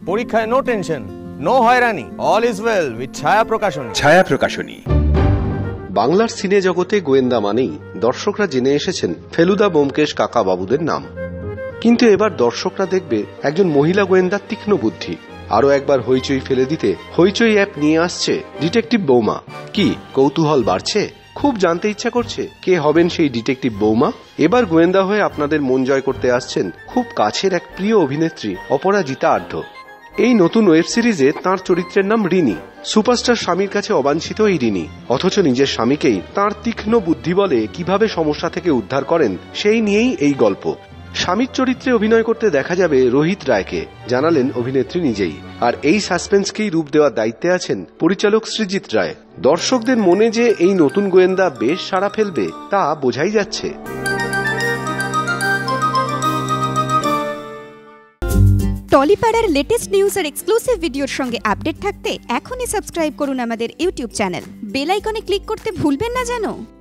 পরীক্ষায় no tension, no হয়রানি, all is well with Chhaya Prakashani. ছায়া প্রকাশনী। বাংলার সিনে জগতে গোয়েন্দা মানেই দর্শকরা জেনে এসেছেন ফেলুদা ব্যোমকেশ কাকা বাবুদের নাম। কিন্তু এবার দর্শকরা দেখবে একজন মহিলা গোয়েন্দার তীক্ষ্ণ বুদ্ধি। আরো একবার হইচই ফেলে দিতে হইচই অ্যাপ নিয়ে আসছে ডিটেকটিভ বৌমা। কি কৌতূহল বাড়ছে? খুব জানতে ইচ্ছা করছে কে হবেন সেই ডিটেকটিভ বৌমা। এবার গোয়েন্দা হয়ে আপনাদের মন জয় করতে আসছেন খুব কাছের এক প্রিয় অভিনেত্রী অপরাজিতা আঢ্য। এই নতুন ওয়েব সিরিজে তাঁর চরিত্রের নাম রিনি। সুপারস্টার স্বামীর কাছে অবাঞ্ছিত এই রিনি, অথচ নিজের স্বামীকেই তাঁর তীক্ষ্ণ বুদ্ধি বলে কিভাবে সমস্যা থেকে উদ্ধার করেন সেই নিয়েই এই গল্প। স্বামীর চরিত্রে অভিনয় করতে দেখা যাবে রোহিত রায়কে, জানালেন অভিনেত্রী নিজেই। আর এই সাসপেন্সকেই রূপ দেওয়ার দায়িত্বে আছেন পরিচালক সৃজিত রায়। দর্শকদের মনে যে এই নতুন গোয়েন্দা বেশ সাড়া ফেলবে তা বোঝাই যাচ্ছে। টলিপাড়ার লেটেস্ট নিউজ আর এক্সক্লুসিভ ভিডিওর সঙ্গে আপডেট থাকতে এখনই সাবস্ক্রাইব করুন আমাদের ইউটিউব চ্যানেল। বেল আইকনে ক্লিক করতে ভুলবেন না যেন।